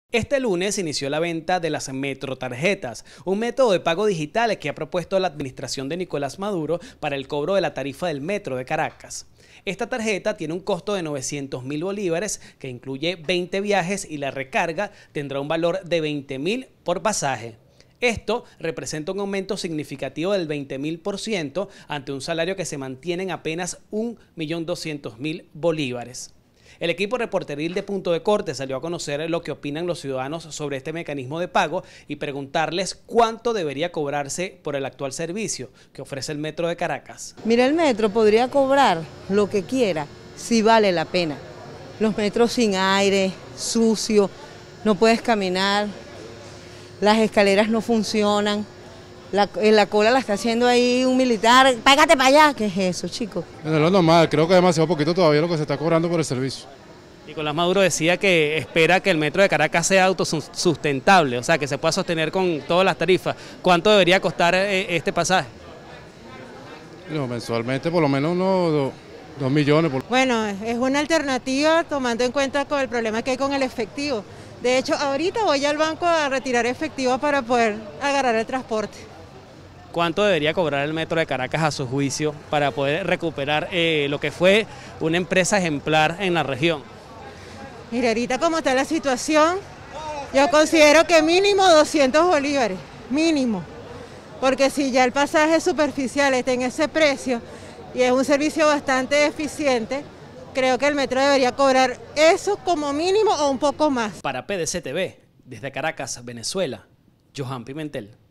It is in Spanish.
Este lunes inició la venta de las Metrotarjetas, un método de pago digital que ha propuesto la administración de Nicolás Maduro para el cobro de la tarifa del metro de Caracas. Esta tarjeta tiene un costo de 900.000 bolívares que incluye 20 viajes y la recarga tendrá un valor de 20.000 por pasaje. Esto representa un aumento significativo del 20.000% ante un salario que se mantiene en apenas 1.200.000 bolívares. El equipo reporteril de Punto de Corte salió a conocer lo que opinan los ciudadanos sobre este mecanismo de pago y preguntarles cuánto debería cobrarse por el actual servicio que ofrece el Metro de Caracas. Mira, el metro podría cobrar lo que quiera si vale la pena. Los metros sin aire, sucio, no puedes caminar, las escaleras no funcionan. La cola la está haciendo ahí un militar, págate para allá. ¿Qué es eso, chicos? Es lo normal, creo que es demasiado poquito todavía lo que se está cobrando por el servicio. Nicolás Maduro decía que espera que el metro de Caracas sea autosustentable, o sea, que se pueda sostener con todas las tarifas. ¿Cuánto debería costar este pasaje? Bueno, mensualmente por lo menos unos 2 millones. Bueno, es una alternativa tomando en cuenta con el problema que hay con el efectivo. De hecho, ahorita voy al banco a retirar efectivo para poder agarrar el transporte. ¿Cuánto debería cobrar el Metro de Caracas a su juicio para poder recuperar lo que fue una empresa ejemplar en la región? Mire, ahorita como está la situación, yo considero que mínimo 200 bolívares, mínimo. Porque si ya el pasaje superficial está en ese precio y es un servicio bastante eficiente, creo que el metro debería cobrar eso como mínimo o un poco más. Para PDC TV, desde Caracas, Venezuela, Johan Pimentel.